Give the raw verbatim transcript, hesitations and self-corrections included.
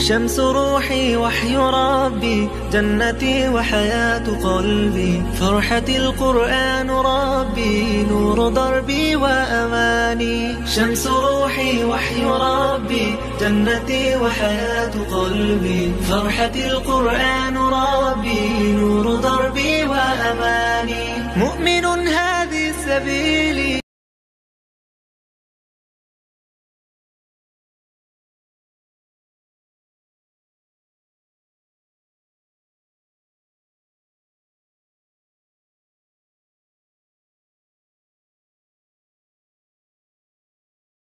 شمس روحي وحي ربي، جنتي وحياة قلبي، فرحتي القرآن ربي، نور دربي وأماني. شمس روحي وحي ربي، جنتي وحياة قلبي، فرحتي القرآن ربي، نور دربي وأماني. مؤمن هذه سبيلي،